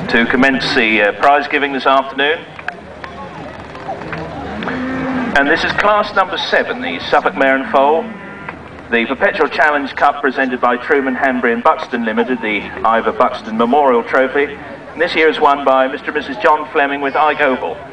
to commence the prize giving this afternoon. And this is class number 7, the Suffolk Mare and Foal, the Perpetual Challenge Cup presented by Truman, Hanbury and Buxton Limited, the Ivor Buxton Memorial Trophy. And this year is won by Mr. and Mrs. John Fleming with Ike Oval.